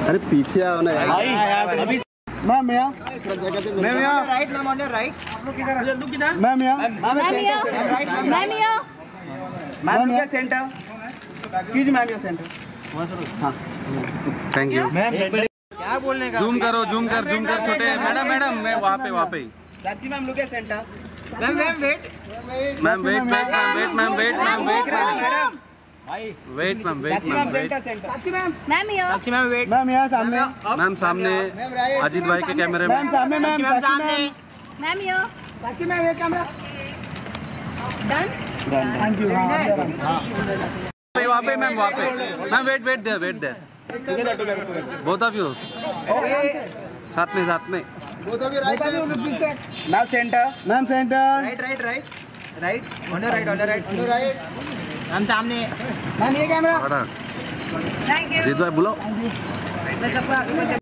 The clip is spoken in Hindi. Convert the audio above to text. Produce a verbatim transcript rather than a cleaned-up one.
अरे पीछे आओ ना यार। अभी मैम यहाँ मैम यहाँ right ma'am on your right. आप लोग किधर मैम यहाँ मैम यहाँ मैम यहाँ मैम यहाँ सेंटर एक्सक्यूज मैम यहाँ सेंटर। हाँ थैंक यू। क्या बोलने का? जूम करो जूम कर जूम कर छोटे। मैडम मैडम मैं वहाँ पे वहाँ पे चाची ma'am look at centre. Ma'am ma'am wait ma'am wait wait ma'am wait ma'am wait ma'am wait ma'am भाई wait ma'am wait ma'am wait चाची मैम मैम यहाँ चाची मैम वेट मैम यहाँ सामने मैम सामने अजीत भाई के कैमरे में। मैम सामने मैम सामने मैम यहाँ चाची मैम ये कैमरा डन थैंक यू। वहाँ पे मैम वहाँ पे मैम वेट वेट दे वेट दे बोथ ऑफ यू साथ में साथ में ma'am centre ma'am centre right right right right on your right on your right on your right ma'am सामने मैम ये कैमरा थैंक यू जीत भाई बुलाओ। मैं सबको